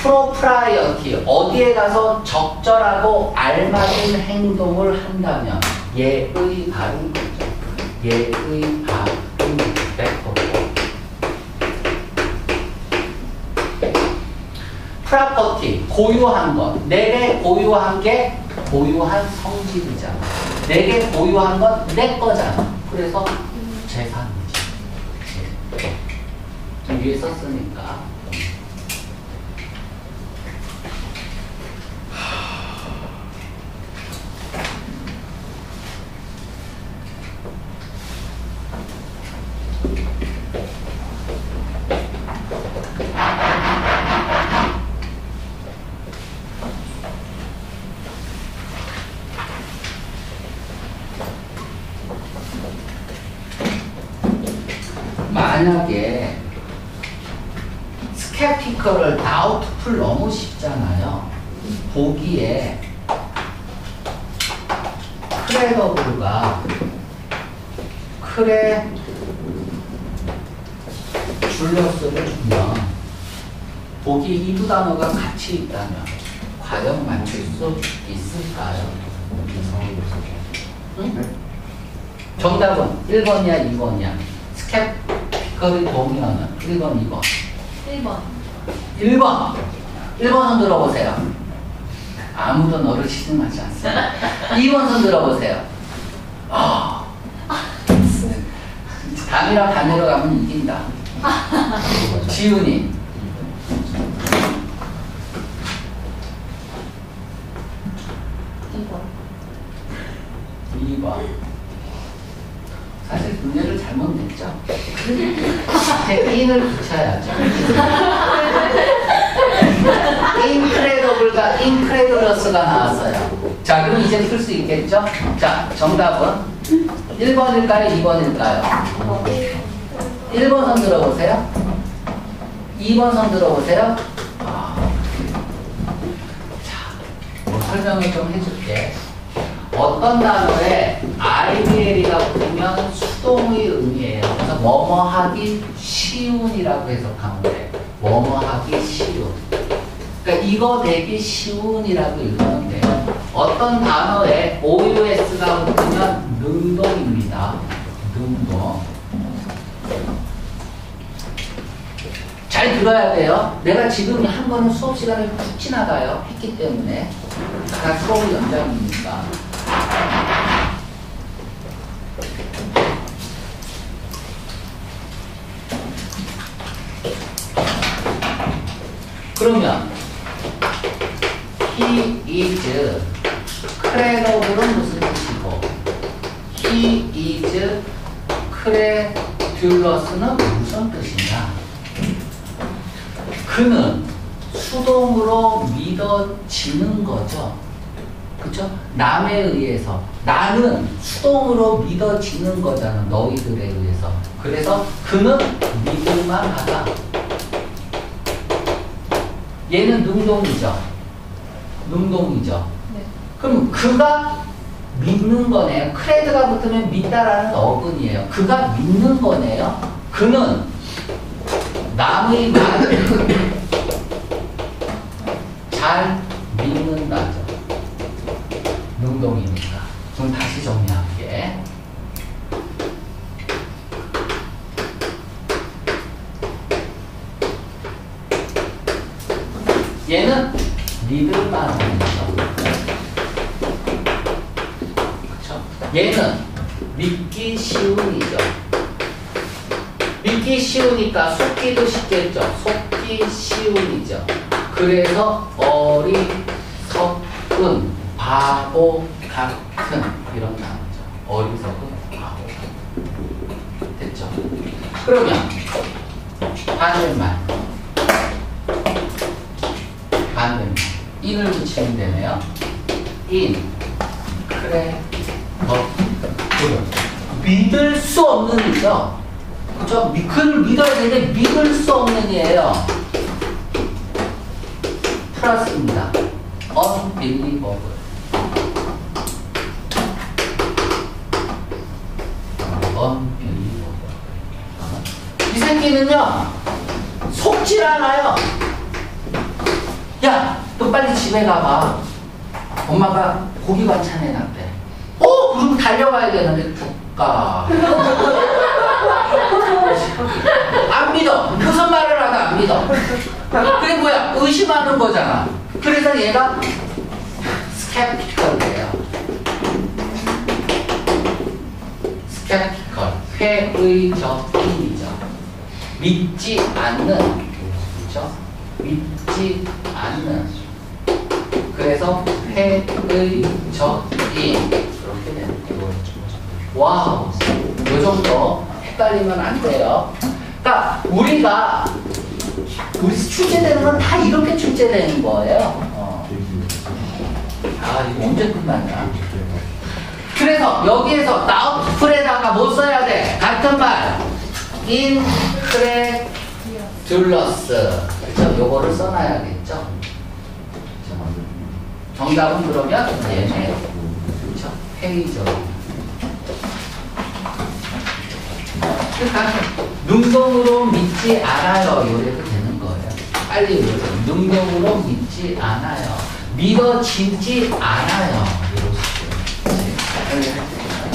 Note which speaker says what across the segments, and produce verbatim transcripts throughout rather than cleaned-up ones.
Speaker 1: 프로프라이어티 어디에 가서 적절하고 알맞은 행동을 한다면 예의 바른 거죠. 예의 바른 백퍼고 프라퍼티 고유한 것 내게 고유한 게 고유한 성질이잖아. 내게 고유한 건 내 거잖아. 그래서 재산이지. 위에 썼으니까 만약에 스캡티컬을 다우트풀 너무 쉽잖아요. 보기에 크레더블과 크레 줄러스를 주면 보기 이 두 단어가 같이 있다면 과연 맞출 수 있을까요? 응? 정답은 일 번이야 이 번이야? 스캡티컬이 동의어는 일 번 이 번
Speaker 2: 일 번.
Speaker 1: 일 번 일 번 손 들어보세요. 아무도 너를 신음하지 않습니다. 이 번 손 들어보세요. 어. 단이랑 단으로 가면 이긴다. 지훈이
Speaker 2: 이 번.
Speaker 1: 이 번 사실 문제를 잘못 냈죠. 제 인을 붙여야죠. 인크레더블과 인크레더러스가 나왔어요. 자, 그럼 이제 풀 수 있겠죠? 자, 정답은 일 번일까요? 이 번일까요? 일 번 손 들어보세요. 이 번 손 들어보세요. 아. 자, 뭐 설명을 좀 해줄게. 어떤 단어에 아이디엘이가 붙으면 수동의 의미예요. 그래서 뭐뭐 하기 쉬운이라고 해석하면 돼. 뭐뭐 하기 쉬운. 그러니까 이거 되기 쉬운이라고 읽으면 돼요. 어떤 단어에 오유에스가 붙으면 능동입니다. 능동. 잘 들어야 돼요. 내가 지금 한 번은 수업 시간을 푹 지나가요. 했기 때문에. 다 수업 연장이니까. 그러면 he is credible은 무슨 뜻이고 he is credulous는 무슨 뜻이냐? 그는 수동으로 믿어지는 거죠. 그렇죠? 남에 의해서 나는 수동으로 믿어지는 거잖아. 너희들에 의해서. 그래서 그는 믿을만 하다. 얘는 능동이죠. 능동이죠.
Speaker 2: 네.
Speaker 1: 그럼 그가 믿는 거네요. 크레드가 붙으면 믿다라는 어근이에요. 그가 믿는 거네요. 그는 남의 말을 잘 믿는다죠. 능동이니까. 그럼 다시 정리할게. 얘는 믿을만한 거죠. 그렇죠? 얘는 믿기 쉬운이죠. 믿기 쉬우니까 속기도 쉽겠죠. 속기 쉬운이죠. 그래서 어리석은, 바보 같은 이런 단어죠. 어리석은, 바보 같은. 됐죠? 그러면 반대말. 반대말. 인을 붙이면 되네요. 인, 그래, 어, 그래. 믿을 수 없는 이죠. 그쵸? 그를 믿어야 되는데 믿을 수 없는 이에요. 플러스입니다. unbelievable. unbelievable. 이 새끼는요, 속질 않아요. 또 빨리 집에 가봐. 엄마가 고기 반찬 해놨대. 어? 그럼 달려가야 되는데 국가. 안 믿어. 무슨 말을 하다 안 믿어. 그게 뭐야? 의심하는 거잖아. 그래서 얘가 스캡티컬이에요. 스캡티컬. 회의적인이죠. 믿지 않는. 그렇죠? 믿지 않는. 그래서 회의적인. 그렇게 되는 거예요. 와우. 요 정도 헷갈리면 안 돼요. 그러니까 우리가 우리 출제되는 건 다 이렇게 출제되는 거예요. 어. 아, 이거 언제 끝났냐? 그래서 여기에서 나우트풀에다가 뭐 써야 돼? 같은 말. 인크레둘러스. 그렇죠? 요거를 써놔야겠죠? 정답은 그러면 얘네. 그렇죠? 회의적. 그러니까 능동으로 믿지 않아요. 이래도 되는 거예요. 빨리 읽어서 능동으로 믿지 않아요. 믿어지지 않아요. 이러시죠.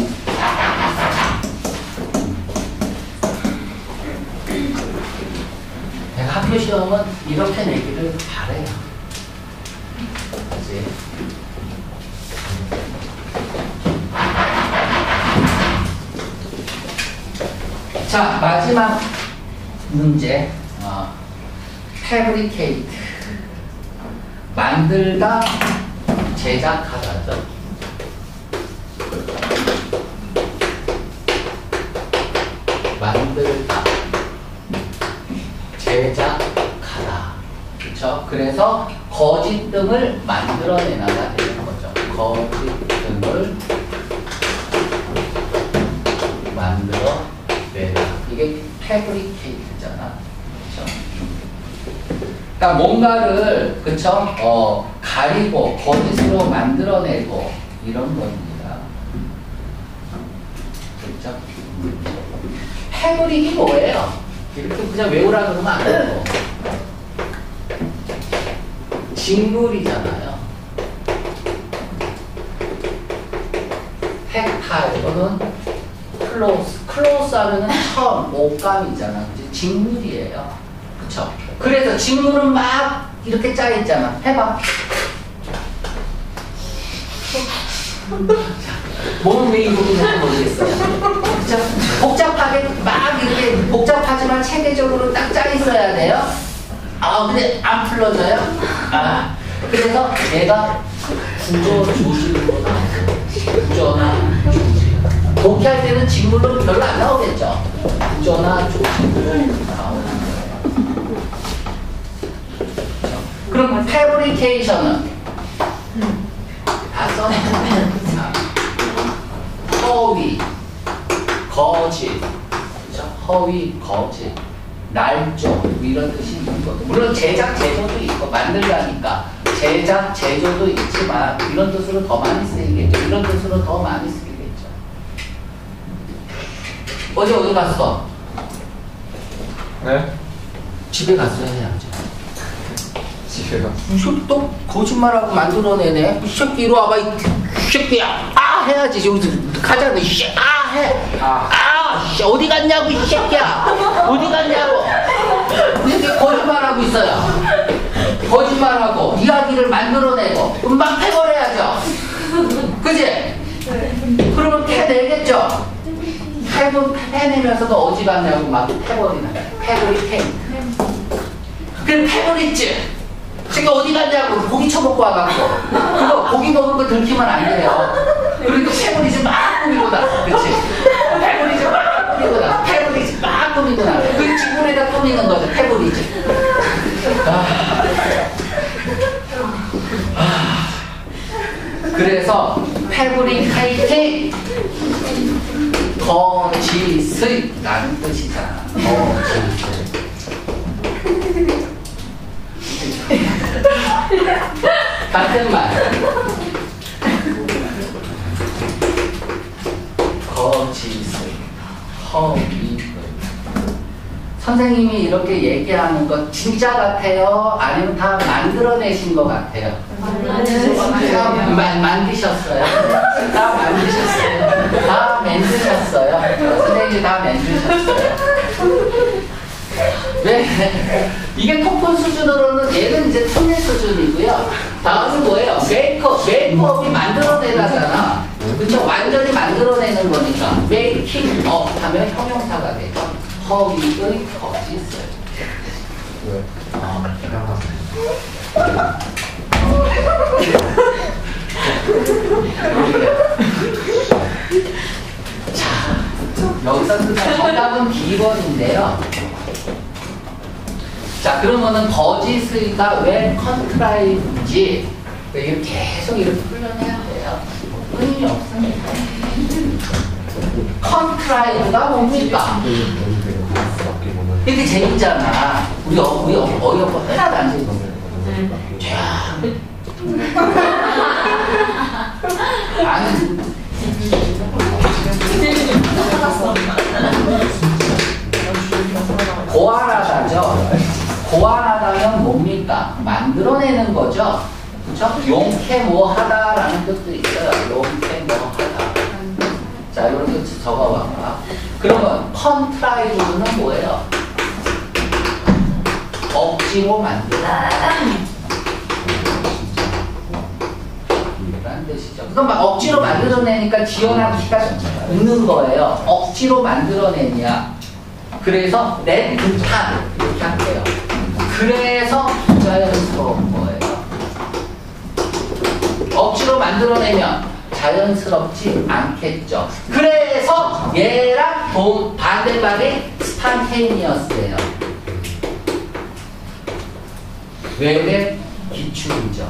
Speaker 1: 내가 학교 시험은 이렇게 내기를 바래요. 그치? 자, 마지막 문제. 어, fabricate. 만들다, 제작하다죠. 만들다, 제작하다. 그쵸? 그래서 거짓 등을 만들어내나가 되는 거죠. 거짓 등을 만들어 내다. 이게 fabricate잖아. 그쵸? 그러니까 뭔가를, 그쵸? 어, 가리고 거짓으로 만들어내고 이런 겁니다. 그쵸? 패브릭이 뭐예요? 이렇게 그냥 외우라 그러면 안 되고. 직물이잖아요. 텍타일 또는 클로스. 클로스 하면은 천, 옷감이잖아. 직물이에요. 그쵸? 그래서 직물은 막 이렇게 짜있잖아. 해봐. 몸은 왜 이러고 있는지 모르겠어요. 그쵸? 복잡하게 막 이렇게 복잡하지만 체계적으로 딱 짜있어야 돼요. 아, 근데 안 풀러져요? 아, 그래서 얘가 구조 조직으로 나오고, 구조나 조직. 독해할 때는 직물로 별로 안 나오겠죠? 구조나 조직으로 나오는 거예요. 그럼 패브리케이션은 다 써놔요. 허위, 거짓, 그렇죠? 허위, 거짓, 날조 이런 뜻이 있는 거죠. 물론 제작, 제조도 있고 만들다니까 제작, 제조도 있지만 이런 뜻으로 더 많이 쓰이겠죠. 이런 뜻으로 더 많이 쓰이겠죠. 어제 어디 갔어?
Speaker 3: 네?
Speaker 1: 집에 갔어야 해야죠.
Speaker 3: 집에 갔어.
Speaker 1: 이 새끼 또 거짓말하고 만들어내네. 이 새끼 이리 와봐. 이 새끼야. 아 해야지. 여기서 가자. 너 씨. 아 해. 아. 아 씨. 어디 갔냐고 이 새끼야. 어디 갔냐고. 이 새끼 거짓말하고 있어요. 거짓말하고 이야기를 만들어내고 금방 패버려야죠. 그지? 네. 그러면 패내겠죠. 패고 패내면서도 어디 갔냐고 막 패버리나. 패버리 패. 그래 패버리지. 제가 어디 갔냐고 고기 쳐먹고 와갖고 그거 고기 먹은 거 들키면 안 돼요. 그러니까 패버리지 막 꾸미고 나. 그치? 패버리지 막 꾸미고 나. 패버리지 막 꾸미고 나. 그 직분에다 꾸미는 거죠. 패버리지. 아. 아. 그래서 패브리케이팅 거짓의 라는 뜻이잖아. 거짓의. 같은 말. 거짓의, 허위의. 선생님이 이렇게 얘기하는 거 진짜 같아요? 아니면 다 만들어내신 것 같아요? 다 마, 만드셨어요? 다 만드셨어요? 다 만드셨어요? 선생님이 다 만드셨어요? 왜? 이게 토플 수준으로는 얘는 이제 특례 수준이고요. 다음은 뭐예요? 메이크업, 메이크업이 만들어내다잖아. 그쵸? 완전히 만들어내는 거니까 메이킹 업 하면 형용사가 되죠. 허위의 거짓을.
Speaker 3: 왜?
Speaker 1: 어. 자, 여기서 정답은 비 번인데요. 자, 그러면은 거짓을가 왜 컨트라이브인지 이렇게 계속 이렇게 훈련해야 돼요. 의미 없습니다. 컨트라이브가 뭡니까? 이렇게 재밌잖아. 우리 어, 우리 어이없고 하나도 안 재밌어. 자, 아니. 고안하다죠. 고안하다면 뭡니까? 만들어내는 거죠. 그렇죠? 용케 뭐 하다라는 뜻도 있어요. 용케 뭐 하다. 자, 이렇게 적어봐봐. 그러면 컨트라이브는 뭐예요? 억지로 만들다 라는 뜻이죠. 그럼 막 억지로 만들어내니까 지어나기가 있는 거예요. 억지로 만들어내냐. 그래서 내 듯한 이렇게 할게요. 그래서 자연스러운 거예요. 억지로 만들어내면 자연스럽지 않겠죠. 그래서 얘랑 동, 반대말이 스판테이니어스예요. 외래 기출이죠.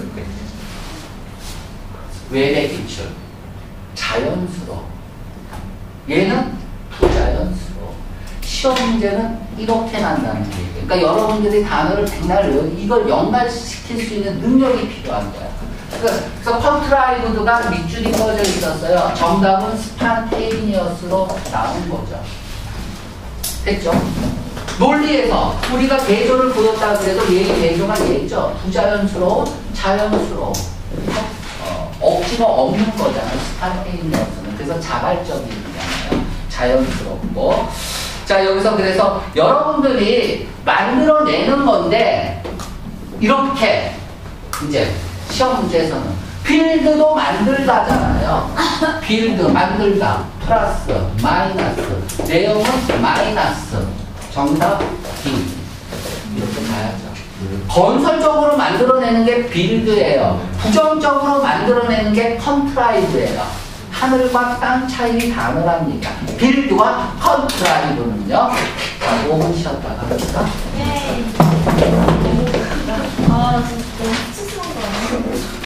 Speaker 1: 외래 기출. 자연스러워. 얘는 부자연스러워. 시험 문제는 이렇게 난다는 얘기예요. 그러니까 여러분들이 단어를 백날 외워 이걸 연말시킬 수 있는 능력이 필요한 거야. 그래서 컨트라이브드가 밑줄이 꺼져 있었어요. 정답은 스판테이니어스로 나온 거죠. 됐죠? 논리에서 우리가 대조를 보였다 그래도 얘의 대조가 얘죠. 부자연스러운, 자연스러운. 어, 억지가 없는 거잖아요. 스판테이니어스는. 그래서 자발적이잖아요. 자연스럽고. 자, 여기서 그래서 여러분들이 만들어내는 건데 이렇게 이제 시험 문제에서는 빌드도 만들다잖아요. 빌드 만들다 플러스 마이너스 내용은 마이너스 정답 B 이렇게 가야죠. 건설적으로 만들어내는 게 빌드예요. 부정적으로 만들어내는 게 컨트라이브예요. 하늘과 땅 차이 단어랍니다. 빌드와 컨트라이브는요. 자, 오 분 쉬었다가 합시다.
Speaker 2: 네.